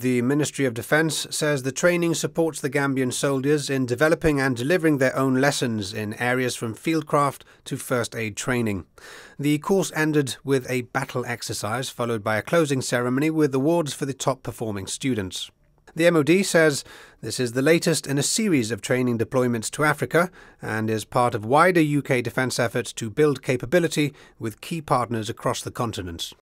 The Ministry of Defence says the training supports the Gambian soldiers in developing and delivering their own lessons in areas from fieldcraft to first aid training. The course ended with a battle exercise followed by a closing ceremony with awards for the top performing students. The MOD says this is the latest in a series of training deployments to Africa and is part of wider UK defence efforts to build capability with key partners across the continent.